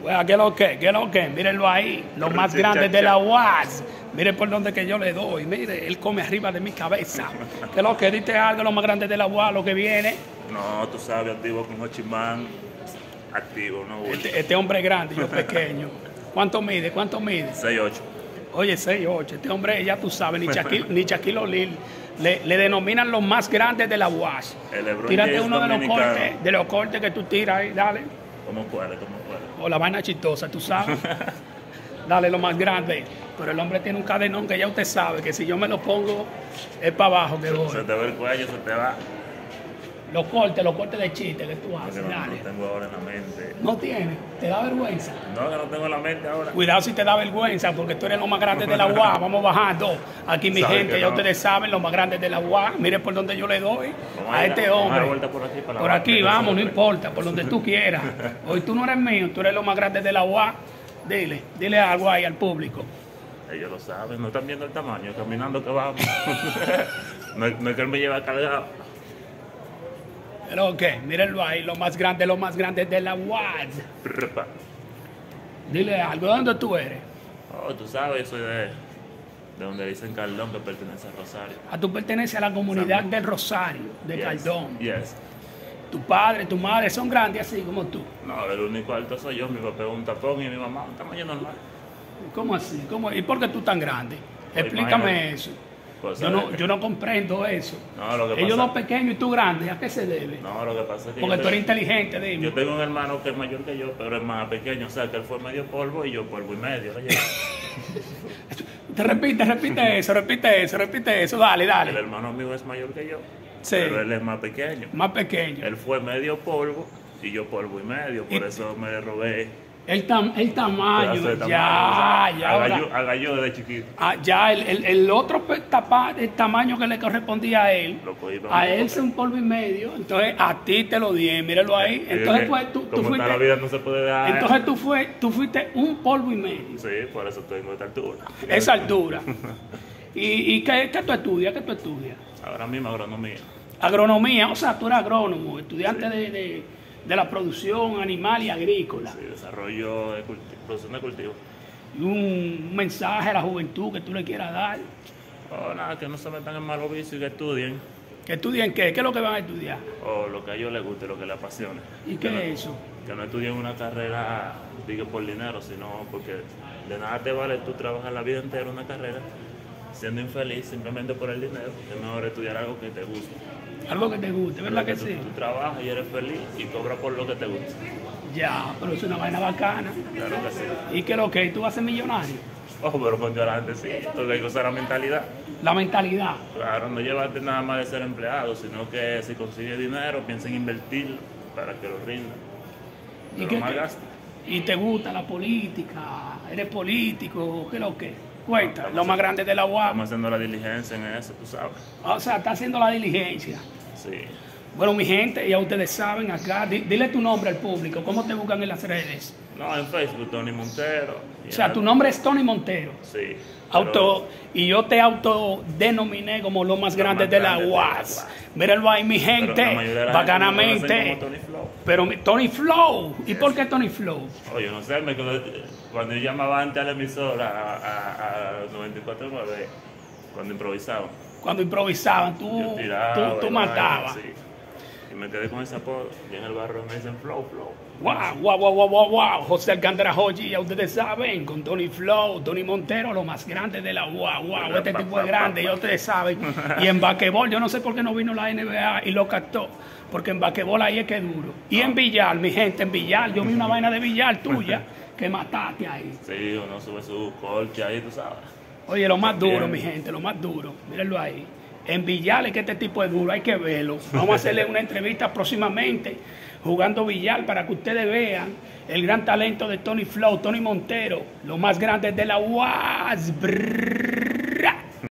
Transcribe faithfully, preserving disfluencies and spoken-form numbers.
Pues, ¿qué es lo que? ¿Qué es lo que? Mírenlo ahí, los más grandes de la U A S. Mire por donde que yo le doy. Mire, él come arriba de mi cabeza. ¿Qué es lo que? Diste algo, los más grandes de la U A S, lo que viene. No, tú sabes, activo con Hochimán. Activo, no bulto. Este, este hombre es grande, yo pequeño. ¿Cuánto mide? ¿Cuánto mide? seis ocho. Oye, seis ocho. Este hombre, ya tú sabes, ni Shaquille, ni Shaquille O'Neal le, le denominan los más grandes de la U A S. El LeBron Tírate James uno de los, dominicano. cortes, de los cortes que tú tiras ahí, dale. ¿Cómo puede? ¿Cómo puede? O la vaina chistosa, tú sabes. Dale lo más grande. Pero el hombre tiene un cadenón que ya usted sabe que si yo me lo pongo es para abajo que voy. Se te va el cuello, se te va. Los cortes, los cortes de chiste que tú haces, Porque no, dale. no tengo ahora en la mente. No tiene, te da vergüenza. No, que no tengo en la mente ahora. Cuidado si te da vergüenza, porque tú eres lo más grande de la U A S. Vamos bajando. Aquí mi Sabe gente, que ya no. ustedes saben, los más grandes de la U A S. Mire por donde yo le doy Vamos a a ir este a- vamos a dar hombre. vuelta por aquí, para la Por barra, aquí, que vamos, no siempre. importa, por donde tú quieras. Hoy tú no eres mío, tú eres lo más grande de la U A S. Dile, dile algo ahí al público. Ellos lo saben, no están viendo el tamaño, caminando que vamos. no, es- no es que él me lleva cargado. Pero qué, mírenlo ahí, lo más grande, lo más grande de la U A S. Prpa. Dile algo, ¿de dónde tú eres? Oh, tú sabes, yo soy de, de donde dicen Caldón, que pertenece a Rosario. A tú perteneces a la comunidad San- del Rosario, de Yes, Caldón. Yes. Tu padre, tu madre son grandes así como tú. No, el único alto soy yo, mi papá es un tapón y mi mamá un tamaño normal. ¿Cómo así? ¿Cómo? ¿Y por qué tú tan grande? Pues Explícame imagínate. eso. Pues, Yo no, ¿sabes? yo no comprendo eso. No, lo que Ellos pasa- dos pequeños y tú grande, ¿a qué se debe? No, lo que pasa es que Porque yo tú eres tengo- inteligente, dime. Yo tengo un hermano que es mayor que yo, pero es más pequeño, o sea, que él fue medio polvo y yo polvo y medio. ¿lo llevo? Te repite, repite eso, repite eso, repite eso, dale, El dale. hermano mío es mayor que yo, Sí. pero él es más pequeño. Más pequeño. Él fue medio polvo y yo polvo y medio, por Y- eso me robé El, tam- el tamaño, pedazo de tamaño. ya, o sea, ya. ahora- Agalló, agalló desde chiquito. Ah, ya el, el, el otro pe- tapa- el tamaño que le correspondía a él, Lo cogí para a mí, él porque- es un polvo y medio, entonces a ti te lo di, míralo ahí. Es Entonces que, pues, tú, tú como está la fuiste, vida no se puede dar. entonces tú, fue, tú fuiste un polvo y medio, Sí, por eso tengo esta altura. esa altura. ¿Y, y qué, qué tú estudias? ¿Qué tú estudias? Ahora mismo agronomía. Agronomía, o sea, tú eres agrónomo, estudiante de, de, de la producción animal y agrícola. Sí, desarrollo de culti- producción de cultivo. Y un, un mensaje a la juventud que tú le quieras dar. O nada, que no se metan en malos vicios y que estudien. ¿Que estudien qué? ¿Qué es lo que van a estudiar? O lo que a ellos les guste, lo que les apasione. ¿Y Que qué no- es eso? Que no estudien una carrera, diga por dinero, sino porque de nada te vale tú trabajar la vida entera una carrera siendo infeliz simplemente por el dinero. Es mejor estudiar algo que te guste. Algo que te guste, ¿verdad que tú, sí? tú trabajas y eres feliz y cobras por lo que te gusta. Ya, pero es una vaina bacana. Claro que sí. ¿Y qué es lo que? ¿Tú vas a ser millonario? Ojo, pero con adelante sí. Entonces hay que usar la mentalidad. La mentalidad. Claro, no llevarte nada más de ser empleado, sino que si consigues dinero, piensa en invertirlo para que lo rinda. ¿Y, Pero qué- más qué- gasto. ¿Y te gusta la política? ¿Eres político? ¿Qué es lo que? Cuenta, Estamos lo más grande de la U A Estamos S. haciendo la diligencia en eso, tú sabes. O sea, está haciendo la diligencia. Sí. Bueno, mi gente, ya ustedes saben acá, di- dile tu nombre al público, ¿cómo te buscan en las redes? No, en Facebook, Tony Montero. Y O sea, en- tu nombre es Tony Montero. Sí. Auto, y yo te autodenominé como lo más Lo grande más de la grande de U la A S. U A S. Míralo ahí, mi pero la gente, mayoría de la gente bacanamente. me conocen como Tony Flow. Pero mi- Tony Flow, ¿y por qué Tony Flow? Oye, no sé, me, cuando yo llamaba antes a la emisora, a, a, a noventa y cuatro punto nueve, cuando improvisaba, Cuando improvisaban, tú, yo tiraba. tú, tú y vaina, matabas. sí. Y me quedé con ese apodo. Y en el barrio me dicen Flow, Flow. Wow, wow, wow, wow, wow, wow. José Alcántara Jochi, ya ustedes saben, con Tony Flow, Tony Montero, lo más grande de la U A S. Wow, este tipo es grande, ya ustedes saben. Y en basquetbol, yo no sé por qué no vino la N B A y lo captó, porque en basquetbol ahí es que es duro. Y en billar, mi gente, en billar, yo vi una vaina de billar tuya que mataste ahí. Sí, uno sube su corte ahí, tú sabes. Oye, lo más duro, Bien. mi gente, lo más duro, mírenlo ahí. En billar es que este tipo es duro, hay que verlo. Vamos a hacerle una entrevista próximamente jugando billar para que ustedes vean el gran talento de Tony Flow, Tony Montero, lo más grande de la U A S. Brrr.